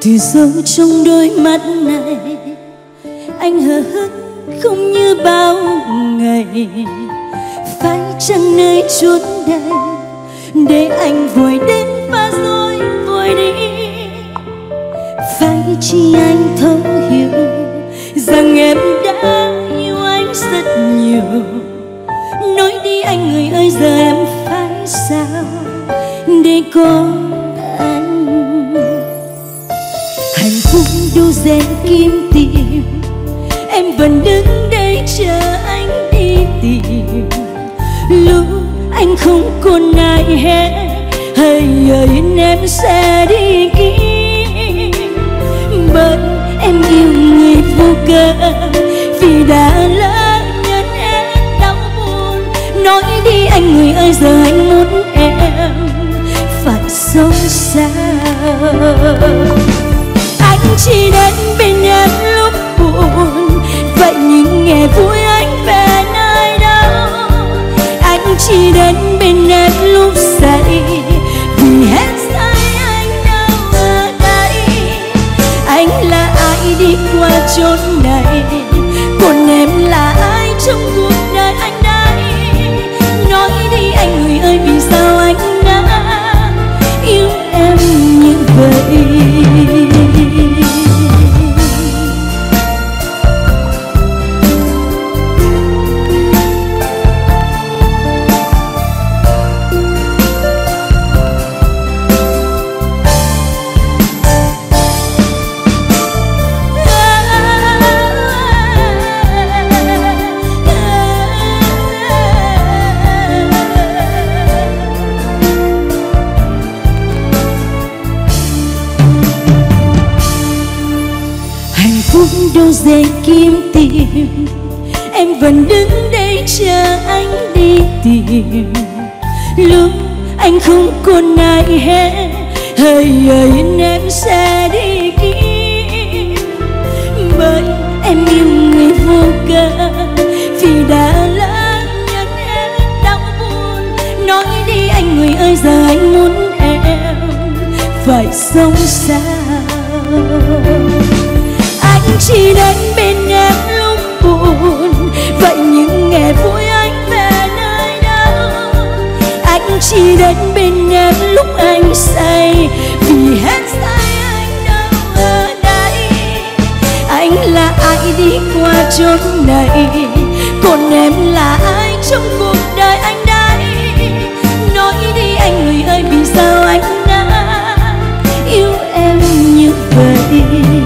từ dấu trong đôi mắt này, anh hờ hững không như bao ngày. Phải chăng nơi chốn đây để anh vội đến và rồi vội đi? Phải chi anh thấu hiểu rằng em đã yêu anh rất nhiều. Nói đi anh người ơi, giờ em phải sao để có anh? Hạnh phúc đâu dễ kiếm tìm, em vẫn đứng đây chờ anh đi tìm. Lúc anh không còn ai hết, hãy ơi em sẽ đi kiếm. Bởi em yêu người vô cớ, vì đã lỡ nhận em đau buồn. Nói đi anh người ơi, giờ anh muốn em phải sống sao? Anh chỉ đến bên em lúc buồn, vậy nhưng nghe vui anh về nơi đâu? Anh chỉ đến bên em lúc dậy, vì hết say anh đâu ở đây. Anh là ai đi qua chốn này, còn em là ai trong cuộc đời anh đây? Nói đi anh người ơi, vì sao anh đã yêu em như vậy? Đâu dễ kiếm tìm, em vẫn đứng đây chờ anh đi tìm. Lúc anh không còn ai hết, hỡi ơi em sẽ đi kiếm. Bởi em yêu người vô cớ, vì đã lỡ nhận em đau buồn. Nói đi anh người ơi, giờ anh muốn em phải sống sao? Anh chỉ đến bên em lúc buồn, vậy nhưng nghe vui anh về nơi đâu? Anh chỉ đến bên em lúc anh say, vì hết say anh đâu ở đây. Anh là ai đi qua chốn này, còn em là ai trong cuộc đời anh đây? Nói đi anh người ơi, vì sao anh đã yêu em như vậy?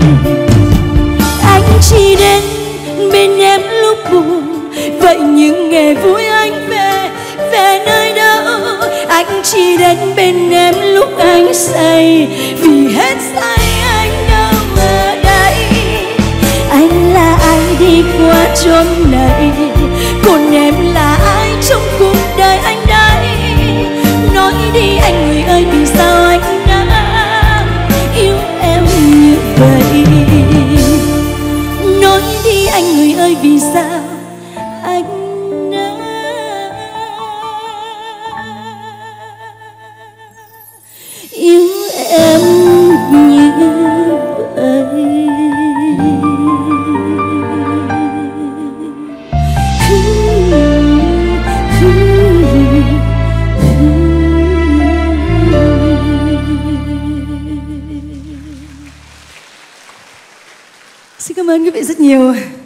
Anh chỉ đến bên em lúc buồn, vậy nhưng nghe vui anh về nơi đâu? Anh chỉ đến bên em lúc anh say, vì hết say anh đâu ở đây. Anh là ai đi qua chốn này, còn em là ai trong cuộc đời anh đây? Nói đi anh người ơi, vì sao anh đã yêu em như vậy? Nói đi anh người ơi, vì sao anh đã yêu em như vậy? Xin cảm ơn quý vị rất nhiều.